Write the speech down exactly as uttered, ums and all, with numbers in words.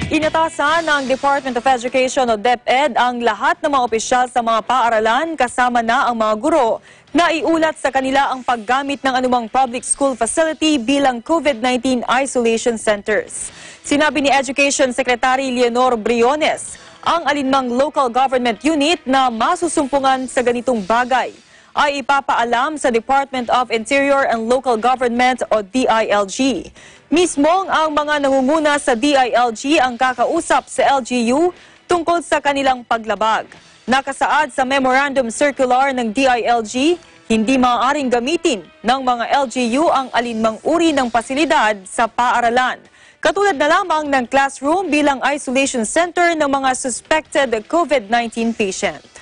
Inatasan ng Department of Education o DepEd ang lahat ng mga opisyal sa mga paaralan kasama na ang mga guro na iulat sa kanila ang paggamit ng anumang public school facility bilang COVID nineteen isolation centers. Sinabi ni Education Secretary Leonor Briones, ang alinmang local government unit na masusumpungan sa ganitong bagay ay ipapaalam sa Department of Interior and Local Government o D I L G. Mismong ang mga nangunguna sa D I L G ang kakausap sa L G U tungkol sa kanilang paglabag. Nakasaad sa Memorandum Circular ng D I L G, hindi maaaring gamitin ng mga L G U ang alinmang uri ng pasilidad sa paaralan. Katulad na lamang ng classroom bilang isolation center ng mga suspected COVID nineteen patient.